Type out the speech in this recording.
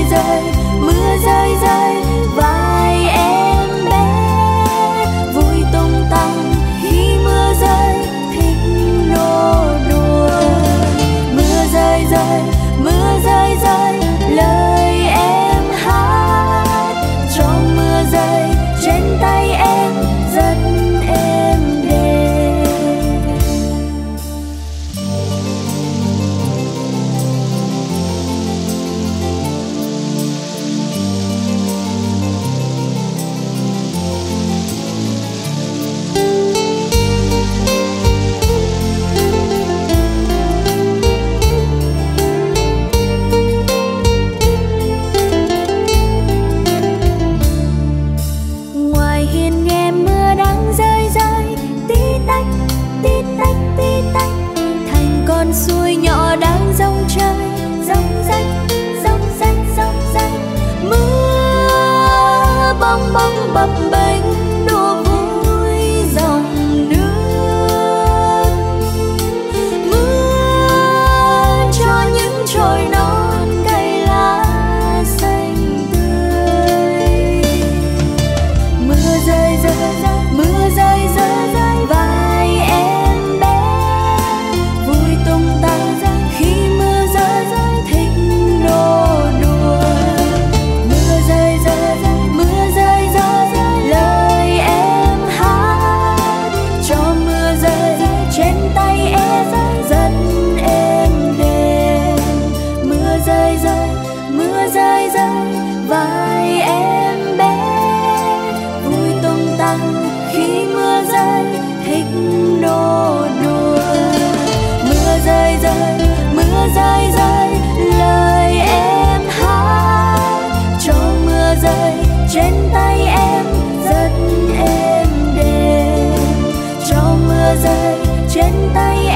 rơi, mưa rơi rơi vai em bé, vui tung tăng khi mưa rơi thích nô đùa. Mưa rơi rơi, mưa rơi rơi lời em hát, cho mưa rơi trên tay em rất êm đềm. Ngoài hiên nghe mưa đang rơi rơi, tí tách tí tách tí tách, thành con suối nhỏ đang rong chơi, rong rách rong rách rong rách. Mưa bong bong bập bênh đùa vui dòng nước. Mưa cho những chồi non cây lá xanh tươi. Mưa rơi rơi rơi, mưa rơi rơi rơi vai em bé, vui tung tăng khi mưa rơi rơi thích nô đùa. Mưa rơi rơi rơi, mưa rơi rơi rơi lời em hát, cho mưa rơi rơi trên tay em rất êm đềm. Mưa rơi rơi, mưa rơi rơi vai em bé, vui tung tăng khi mưa rơi thích nô đùa. Mưa rơi rơi, mưa rơi rơi lời em hát, cho mưa rơi trên tay em rất êm đềm. Cho mưa rơi trên tay